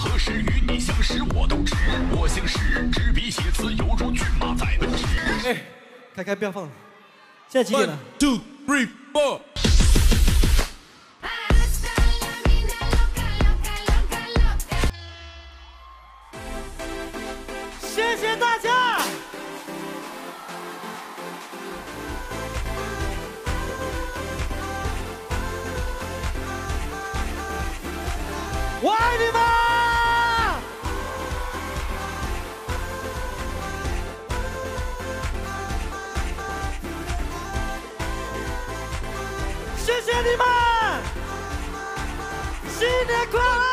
何时与你相识我都知。我姓史，执笔写词犹如骏马在奔驰。 哎，开，不要放了。现在几点了 ？1 2 3 4。 谢谢大家。我爱你们！谢谢你们！新年快乐！